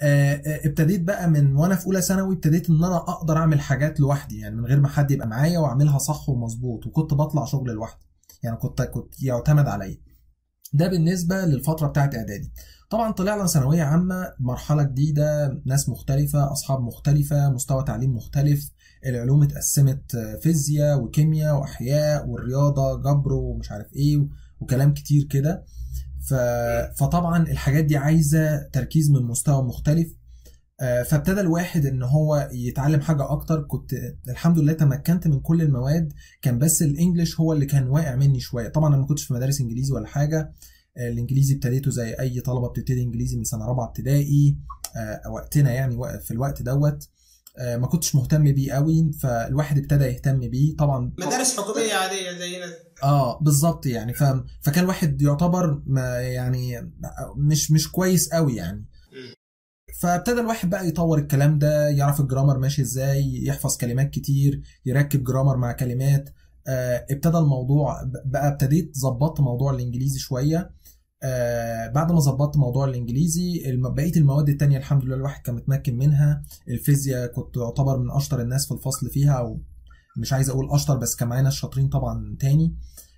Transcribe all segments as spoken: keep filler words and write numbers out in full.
ابتديت بقى من وانا في اولى ثانوي، ابتديت ان انا اقدر اعمل حاجات لوحدي، يعني من غير ما حد يبقى معايا، واعملها صح ومظبوط، وكنت بطلع شغل لوحدي، يعني كنت كنت يعتمد عليا. ده بالنسبه للفتره بتاعت اعدادي. طبعا طلعنا ثانويه عامه، مرحله جديده، ناس مختلفه، اصحاب مختلفه، مستوى تعليم مختلف، العلوم اتقسمت فيزياء وكيمياء واحياء والرياضه جبر ومش عارف ايه وكلام كتير كده. ف... فطبعا الحاجات دي عايزه تركيز من مستوى مختلف. فابتدى الواحد ان هو يتعلم حاجه اكتر. كنت الحمد لله تمكنت من كل المواد، كان بس الانجليش هو اللي كان واقع مني شويه. طبعا انا ما كنتش في مدارس انجليزي ولا حاجه، الانجليزي ابتديته زي اي طلبه بتبتدي انجليزي من سنه رابعه ابتدائي وقتنا، يعني في الوقت دوت ما كنتش مهتم بيه قوي، فالواحد ابتدى يهتم بيه. طبعا مدارس حكوميه عاديه زينا. اه بالظبط يعني. ف... فكان الواحد يعتبر ما يعني مش مش كويس قوي يعني. فابتدى الواحد بقى يطور الكلام ده، يعرف الجرامر ماشي ازاي، يحفظ كلمات كتير، يركب جرامر مع كلمات. آه ابتدى الموضوع بقى، ابتديت ظبطت موضوع الانجليزي شويه. آه بعد ما ظبطت موضوع الانجليزي، بقيه المواد التانية الحمد لله الواحد كان متمكن منها. الفيزياء كنت اعتبر من اشطر الناس في الفصل فيها، او مش عايز اقول اشطر، بس كان معانا الشاطرين طبعا تاني.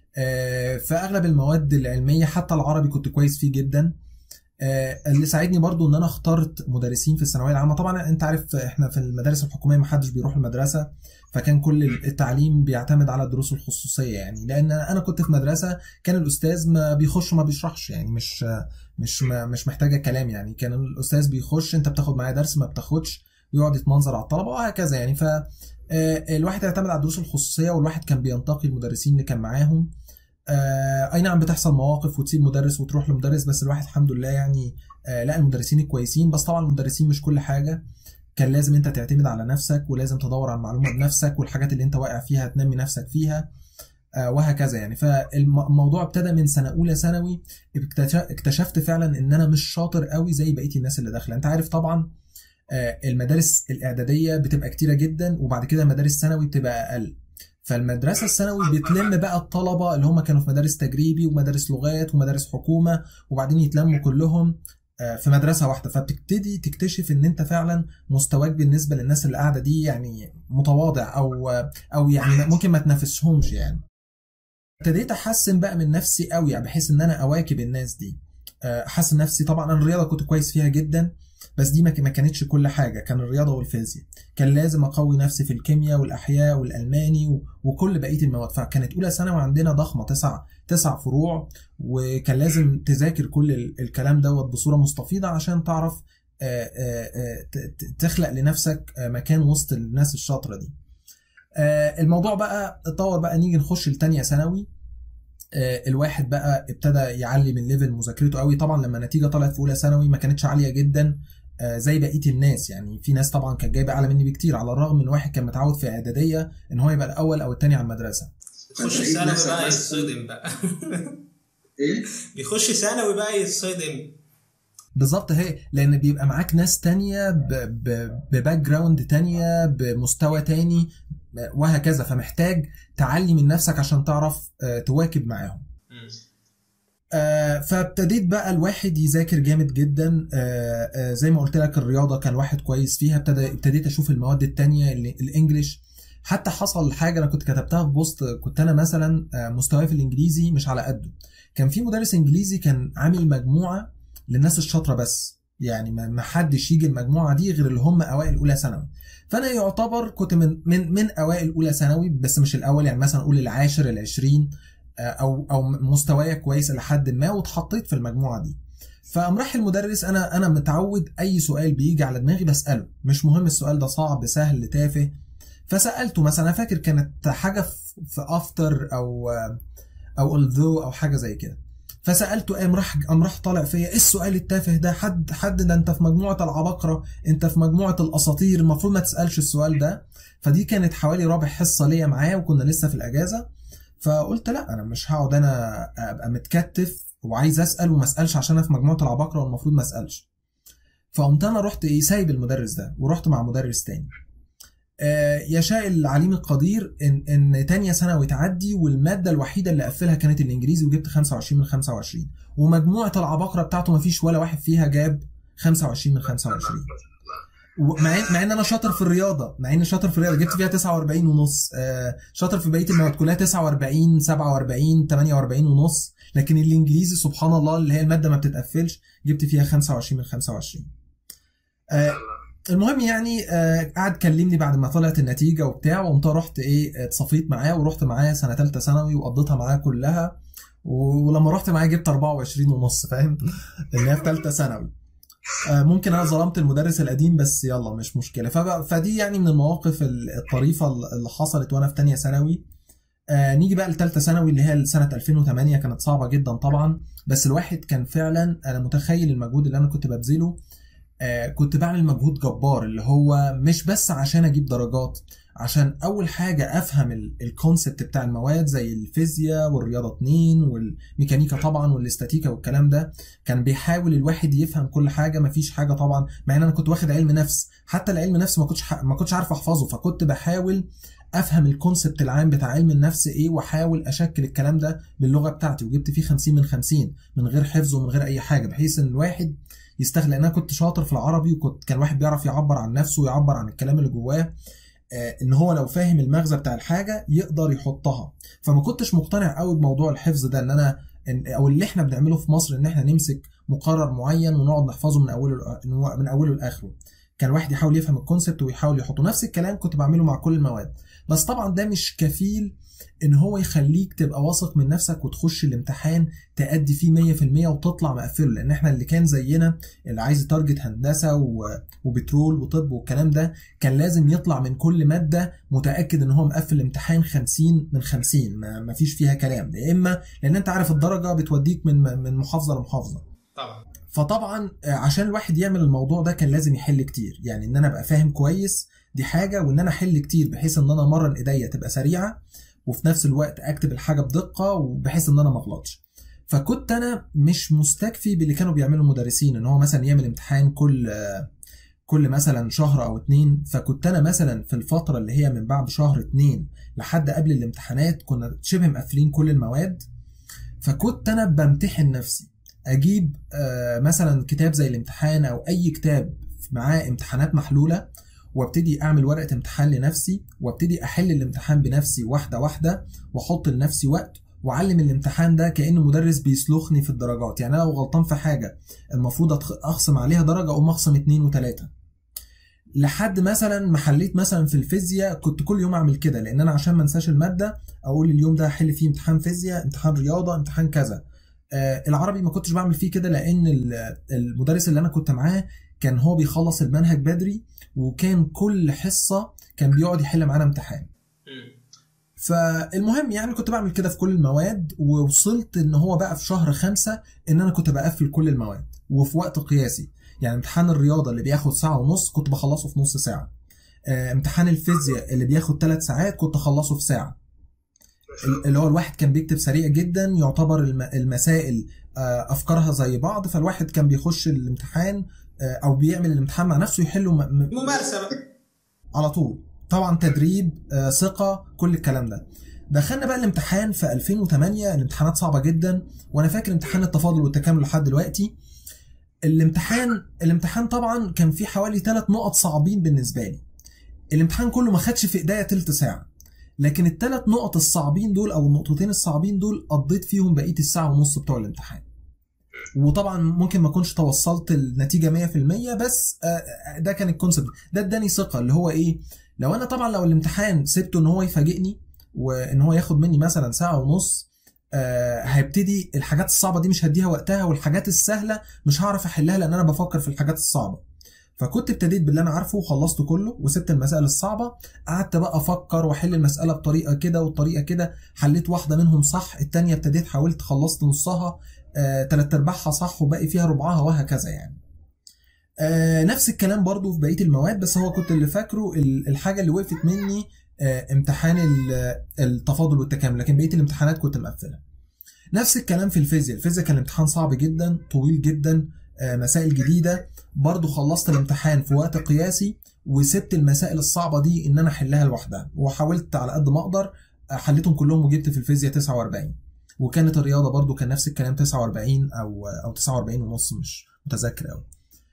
آه فاغلب المواد العلميه، حتى العربي كنت كويس فيه جدا. آه اللي ساعدني برضو ان انا اخترت مدرسين في الثانويه العامه. طبعا انت عارف احنا في المدارس الحكوميه ما حدش بيروح المدرسه، فكان كل التعليم بيعتمد على الدروس الخصوصيه، يعني لان انا كنت في مدرسه كان الاستاذ ما بيخش ما بيشرحش، يعني مش مش مش محتاجه كلام، يعني كان الاستاذ بيخش انت بتاخد معاه درس ما بتاخدش، ويقعد يتمنظر على الطلبه وهكذا يعني. ف الواحد اعتمد على الدروس الخصوصيه، والواحد كان بينتقي المدرسين اللي كان معاهم. آه اي نعم بتحصل مواقف وتسيب مدرس وتروح لمدرس، بس الواحد الحمد لله يعني آه لا المدرسين الكويسين. بس طبعا المدرسين مش كل حاجة، كان لازم انت تعتمد على نفسك، ولازم تدور على المعلومة بنفسك، والحاجات اللي انت واقع فيها تنمي نفسك فيها آه وهكذا يعني. فالموضوع ابتدى من سنة اولى ثانوي، اكتشفت فعلا ان انا مش شاطر قوي زي بقية الناس اللي داخله. انت عارف طبعا آه المدارس الاعدادية بتبقى كتيرة جدا، وبعد كده مدارس ثانوي بتبقى اقل. فالمدرسة الثانوي بتلم بقى الطلبة اللي هم كانوا في مدارس تجريبي ومدارس لغات ومدارس حكومة، وبعدين يتلموا كلهم في مدرسة واحدة. فبتبتدي تكتشف ان انت فعلا مستواك بالنسبة للناس اللي قاعدة دي يعني متواضع، او او يعني ممكن ما تنافسهمش يعني. ابتديت احسن بقى من نفسي قوي، يعني بحيث ان انا اواكب الناس دي، احسن نفسي. طبعا انا الرياضة كنت كويس فيها جدا، بس دي ما كانتش كل حاجة، كان الرياضة والفيزياء. كان لازم أقوي نفسي في الكيمياء والأحياء والألماني وكل بقية المواد. فكانت أولى ثانوي عندنا ضخمة، تسع تسع فروع، وكان لازم تذاكر كل الكلام دوت بصورة مستفيضة عشان تعرف تخلق لنفسك مكان وسط الناس الشاطرة دي. الموضوع بقى اتطور بقى، نيجي نخش لتانية ثانوي. الواحد بقى ابتدى يعلي من ليفل مذاكرته قوي. طبعا لما النتيجه طلعت في اولى ثانوي ما كانتش عاليه جدا زي بقيه الناس، يعني في ناس طبعا كانت جايبه اعلى مني بكتير، على الرغم ان واحد كان متعود في اعداديه ان هو يبقى الاول او الثاني على المدرسه. يخش ثانوي بقى يتصدم بقى ايه يخش ثانوي بقى يتصدم بالظبط. هي لان بيبقى معاك ناس تانية بباك جراوند تانية بمستوى تاني وهكذا، فمحتاج تعلي من نفسك عشان تعرف تواكب معاهم. آه فابتديت بقى الواحد يذاكر جامد جدا. آه آه زي ما قلت لك الرياضة كان واحد كويس فيها. ابتدى ابتديت اشوف المواد التانية اللي الانجليش. حتى حصل حاجة انا كنت كتبتها في بوست، كنت انا مثلا مستواي في الانجليزي مش على قده. كان في مدرس انجليزي كان عامل مجموعة للناس الشاطرة بس، يعني ما حدش يجي المجموعة دي غير اللي هم اوائل اولى ثانوي. فانا يعتبر كنت من من من اوائل اولى ثانوي، بس مش الاول، يعني مثلا اقول العاشر العشرين، او او مستوايا كويس لحد ما، واتحطيت في المجموعه دي. فقام راح المدرس، انا انا متعود اي سؤال بيجي على دماغي بساله، مش مهم السؤال ده صعب سهل تافه. فسالته مثلا، انا فاكر كانت حاجه في افتر او او الذو او حاجه زي كده. فسالته، قام راح قام راح طالع فيا، ايه السؤال التافه ده؟ حد حد ده انت في مجموعه العباقره، انت في مجموعه الاساطير، المفروض ما تسالش السؤال ده. فدي كانت حوالي رابع حصه ليا معاه، وكنا لسه في الاجازه. فقلت لا، انا مش هقعد انا ابقى متكتف وعايز اسال وما اسالش عشان انا في مجموعه العباقره والمفروض ما اسالش. فقمت انا رحت ايه سايب المدرس ده ورحت مع مدرس تاني. آه يشاء العليم القدير ان ان تانية ثانوي تعدي، والماده الوحيده اللي قفلها كانت الانجليزي، وجبت خمسة وعشرين من خمسة وعشرين، ومجموعه العباقره بتاعته ما فيش ولا واحد فيها جاب خمسة وعشرين من خمسة وعشرين. مع مع ان انا شاطر في الرياضه، مع اني شاطر في الرياضه جبت فيها تسعة وأربعين ونص، آه شاطر في بقيه المواد كلها تسعة وأربعين سبعة وأربعين تمانية وأربعين ونص، لكن الانجليزي سبحان الله اللي هي الماده ما بتتقفلش جبت فيها خمسة وعشرين من خمسة وعشرين. آه المهم يعني آه قعد كلمني بعد ما طلعت النتيجه وبتاع، وقمت رحت ايه اتصفيت معاه ورحت معاه سنه ثالثه ثانوي وقضيتها معاه كلها، ولما رحت معاه جبت أربعة وعشرين ونص، فاهم اللي هي في ثالثه ثانوي. آه ممكن انا ظلمت المدرس القديم بس يلا مش مشكله. فدي يعني من المواقف الطريفه اللي حصلت وانا في ثانيه ثانوي. آه نيجي بقى لثالثه ثانوي اللي هي سنه ألفين وثمانية، كانت صعبه جدا طبعا، بس الواحد كان فعلا انا متخيل المجهود اللي انا كنت ببذله. آه كنت بعمل مجهود جبار، اللي هو مش بس عشان اجيب درجات، عشان اول حاجه افهم الكونسبت بتاع المواد زي الفيزياء والرياضه اتنين والميكانيكا طبعا والاستاتيكا والكلام ده. كان بيحاول الواحد يفهم كل حاجه، مفيش حاجه طبعا، مع ان انا كنت واخد علم نفس، حتى العلم نفس ما كنتش ما كنتش عارف احفظه، فكنت بحاول افهم الكونسبت العام بتاع علم النفس ايه، واحاول اشكل الكلام ده باللغه بتاعتي، وجبت فيه خمسين من خمسين من غير حفظ ومن غير اي حاجه، بحيث ان الواحد يستغل. لان انا كنت شاطر في العربي، وكنت كان الواحد بيعرف يعبر عن نفسه ويعبر عن الكلام اللي جواه، آه ان هو لو فاهم المغزى بتاع الحاجه يقدر يحطها. فما كنتش مقتنع قوي بموضوع الحفظ ده، ان انا إن او اللي احنا بنعمله في مصر ان احنا نمسك مقرر معين ونقعد نحفظه من اوله من اوله لاخره. كان الواحد يحاول يفهم الكونسبت ويحاول يحطه. نفس الكلام كنت بعمله مع كل المواد، بس طبعا ده مش كفيل ان هو يخليك تبقى واثق من نفسك وتخش الامتحان تأدي فيه مية في المية وتطلع مقفله. لان احنا اللي كان زينا اللي عايز تارجت هندسه وبترول وطب والكلام ده، كان لازم يطلع من كل ماده متاكد ان هو مقفل الامتحان خمسين من خمسين، ما فيش فيها كلام، يا اما لان انت عارف الدرجه بتوديك من من محافظه لمحافظه طبعا. فطبعا عشان الواحد يعمل الموضوع ده كان لازم يحل كتير، يعني ان انا ابقى فاهم كويس دي حاجه، وان انا احل كتير بحيث ان انا امرن ايديا تبقى سريعه، وفي نفس الوقت اكتب الحاجه بدقه وبحيث ان انا ما اغلطش. فكنت انا مش مستكفي باللي كانوا بيعملوا المدرسين، ان هو مثلا يعمل امتحان كل كل مثلا شهر او اتنين. فكنت انا مثلا في الفتره اللي هي من بعد شهر اتنين لحد قبل الامتحانات كنا شبه مقفلين كل المواد. فكنت انا بمتحن نفسي، اجيب مثلا كتاب زي الامتحان او اي كتاب معاه امتحانات محلوله، وابتدي اعمل ورقه امتحان لنفسي، وابتدي احل الامتحان بنفسي واحده واحده، واحط لنفسي وقت، واعلم الامتحان ده كأنه مدرس بيسلخني في الدرجات. يعني انا لو غلطان في حاجه المفروض اخصم عليها درجه، اقوم اخصم اتنين وتلاته. لحد مثلا ما حليت مثلا في الفيزياء كنت كل يوم اعمل كده، لان انا عشان ما انساش الماده اقول اليوم ده هحل فيه امتحان فيزياء، امتحان رياضه، امتحان كذا. آه العربي ما كنتش بعمل فيه كده، لان المدرس اللي انا كنت معاه كان هو بيخلص المنهج بدري، وكان كل حصه كان بيقعد يحل معانا امتحان. فالمهم يعني كنت بعمل كده في كل المواد، ووصلت ان هو بقى في شهر خمسة ان انا كنت بقفل كل المواد وفي وقت قياسي. يعني امتحان الرياضه اللي بياخد ساعه ونص كنت بخلصه في نص ساعه. آه امتحان الفيزياء اللي بياخد ثلاث ساعات كنت اخلصه في ساعه. اللي هو الواحد كان بيكتب سريع جدا، يعتبر المسائل آه افكارها زي بعض، فالواحد كان بيخش الامتحان آه او بيعمل الامتحان مع نفسه يحله ممارسه على طول. طبعا تدريب، آه ثقه، كل الكلام ده. دخلنا بقى الامتحان في ألفين وثمانية، الامتحانات صعبه جدا، وانا فاكر امتحان التفاضل والتكامل لحد دلوقتي. الامتحان الامتحان طبعا كان فيه حوالي ثلاث نقط صعبين بالنسبه لي. الامتحان كله ما خدش في ايديا تلت ساعه، لكن الثلاث نقط الصعبين دول او النقطتين الصعبين دول قضيت فيهم بقيه الساعه ونص بتوع الامتحان. وطبعا ممكن ما اكونش توصلت النتيجه مية في المية، بس ده كان الكونسبت ده، اداني ثقه. اللي هو ايه، لو انا طبعا لو الامتحان سبته ان هو يفاجئني وان هو ياخد مني مثلا ساعه ونص، آه هيبتدي الحاجات الصعبه دي مش هديها وقتها، والحاجات السهله مش هعرف احلها لان انا بفكر في الحاجات الصعبه. فكنت ابتديت باللي انا عارفه وخلصت كله، وسبت المسائل الصعبه، قعدت بقى افكر واحل المساله بطريقه كده والطريقه كده. حليت واحده منهم صح، الثانيه ابتديت حاولت خلصت نصها، آه، تلات ارباعها صح وباقي فيها ربعها، وهكذا يعني. آه، نفس الكلام برضو في بقيه المواد، بس هو كنت اللي فاكره الحاجه اللي وقفت مني آه، امتحان التفاضل والتكامل، لكن بقيه الامتحانات كنت مقفلها. نفس الكلام في الفيزياء. الفيزياء كان الامتحان صعب جدا، طويل جدا، آه، مسائل جديده. برضو خلصت الامتحان في وقت قياسي، وسبت المسائل الصعبه دي ان انا احلها لوحدها، وحاولت على قد ما اقدر حليتهم كلهم، وجبت في الفيزياء تسعة وأربعين. وكانت الرياضه برضو كان نفس الكلام، تسعة وأربعين او او تسعة وأربعين ونص، مش متذكر قوي.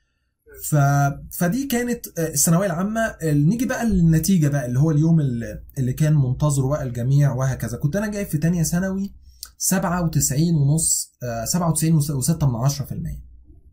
ف... فدي كانت الثانويه العامه. نيجي بقى للنتيجه بقى اللي هو اليوم اللي, اللي كان منتظره بقى الجميع وهكذا. كنت انا جايب في تانية ثانوي سبعة وتسعين ونص، سبعة وتسعين وستة من عشرة في المية.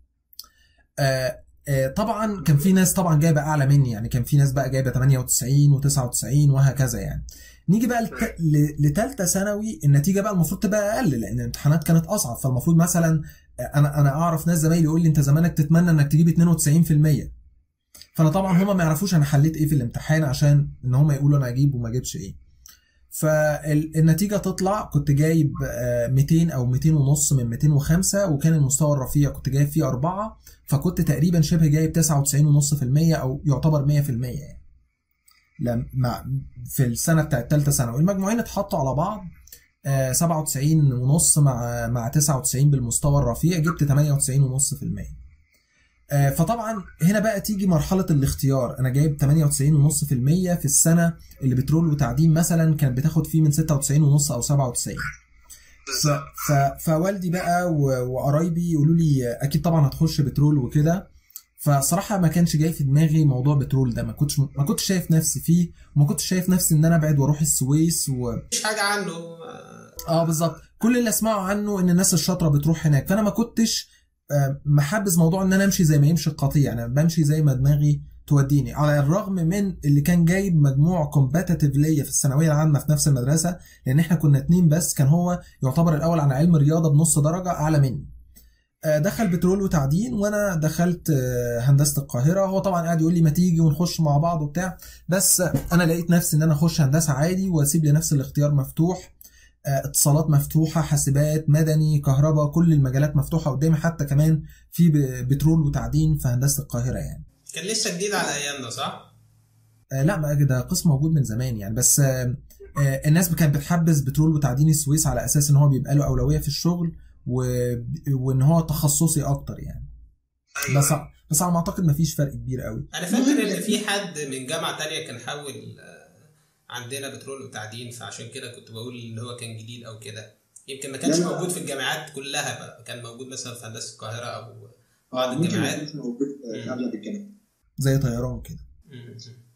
طبعا كان في ناس طبعا جايبه اعلى مني، يعني كان في ناس بقى جايبه تمانية وتسعين وتسعة وتسعين وهكذا يعني. نيجي بقى لت... لثالثه ثانوي، النتيجه بقى المفروض تبقى اقل لان الامتحانات كانت اصعب. فالمفروض مثلا انا انا اعرف ناس زمايلي يقول لي انت زمانك تتمنى انك تجيب اتنين وتسعين في المية. فانا طبعا هما ما يعرفوش انا حليت ايه في الامتحان عشان ان هما يقولوا انا اجيب وما اجيبش ايه. فالنتيجه تطلع كنت جايب ميتين او ميتين ونص من ميتين وخمسة، وكان المستوى الرفيع كنت جايب فيه أربعة، فكنت تقريبا شبه جايب تسعة وتسعين ونص في المية او يعتبر مية في المية يعني. لما في السنه بتاعت ثالثه ثانوي المجموعين اتحطوا على بعض، سبعة وتسعين ونص مع مع تسعة وتسعين بالمستوى الرفيع، جبت تمانية وتسعين ونص في المية. فطبعا هنا بقى تيجي مرحله الاختيار. انا جايب تمانية وتسعين ونص في المية في السنه اللي بترول وتعدين مثلا كانت بتاخد فيه من ستة وتسعين ونص او سبعة وتسعين. ف... ف... فوالدي بقى وقرايبي يقولوا لي اكيد طبعا هتخش بترول وكده. فصراحه ما كانش جاي في دماغي موضوع بترول ده، ما كنتش ما كنتش شايف نفسي فيه، وما كنتش شايف نفسي ان انا ابعد واروح السويس و... مش حاجه عنه. اه بالظبط، كل اللي اسمعه عنه ان الناس الشاطره بتروح هناك. فانا ما كنتش محبذ موضوع ان انا امشي زي ما يمشي القطيع، انا بمشي زي ما دماغي توديني. على الرغم من اللي كان جايب مجموع كومباتيتيف ليا في الثانويه العامه في نفس المدرسه، لان احنا كنا اتنين بس، كان هو يعتبر الاول على علم رياضه بنص درجه اعلى مني. دخل بترول وتعدين وانا دخلت هندسه القاهره. هو طبعا قاعد يقول لي ما تيجي ونخش مع بعض وبتاع، بس انا لقيت نفسي ان انا اخش هندسه عادي واسيب لنفسي الاختيار مفتوح. اتصالات مفتوحه، حاسبات، مدني، كهرباء، كل المجالات مفتوحه قدامي، حتى كمان في بترول وتعدين في هندسه القاهره يعني. كان لسه جديد على ايامنا صح؟ آه لا، ما ده قسم موجود من زمان يعني، بس آه آه الناس كانت بتحبذ بترول وتعدين السويس على اساس ان هو بيبقى له اولويه في الشغل و... وان هو تخصصي اكتر يعني. أيوة. بس بس على ما اعتقد ما فيش فرق كبير قوي. انا فاكر ان في حد من جامعه تانية كان حول عندنا بترول وتعدين، فعشان كده كنت بقول ان هو كان جديد او كده. يمكن ما كانش موجود في الجامعات كلها بقى، كان موجود مثلا في هندسه القاهره او بعض الجامعات. موجود في اغلب الجامعات زي طيران كده.